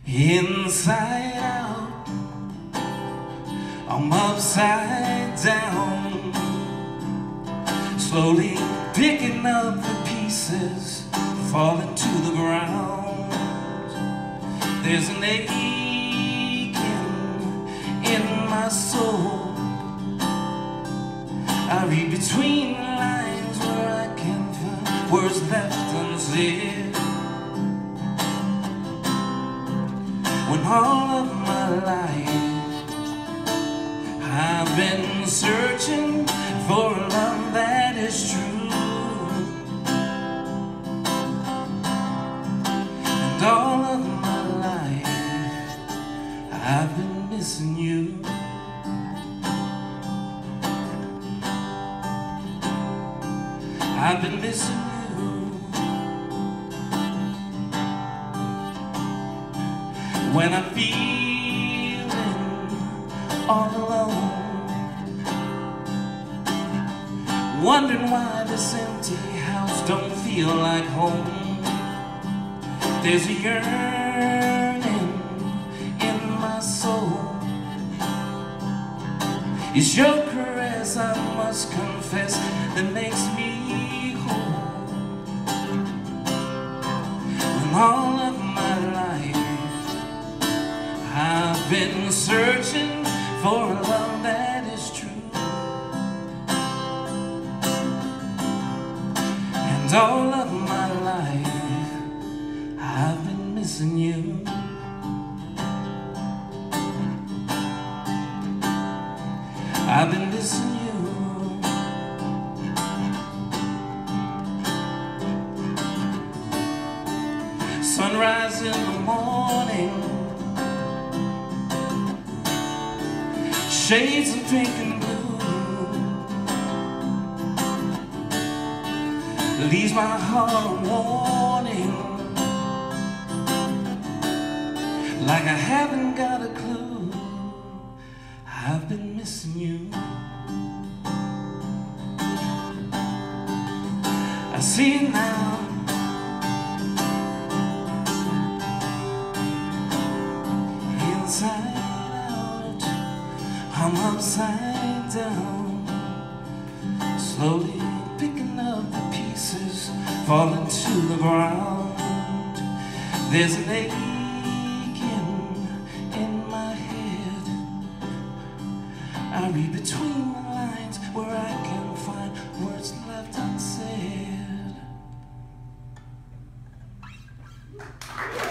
Inside out, I'm upside down, slowly picking up the pieces falling to the ground. There's an aching in my soul. I read between the lines where I can find words left unsaid. When all of my life I've been searching for a love that is true, and all of my life I've been missing you. I've been missing you. When I'm feeling all alone, wondering why this empty house don't feel like home. There's a yearning in my soul. It's your caress, I must confess, that makes me whole. When all of my life I've been searching for a love that is true, and all of my life I've been missing you. I've been missing you. Sunrise in the morning, shades of pink and blue, leaves my heart a warning, like I haven't got a clue. I've been missing you. I see it now. Inside out, I'm upside down, slowly picking up the pieces falling to the ground. There's an aching in my head. I read between the lines where I can find words left unsaid.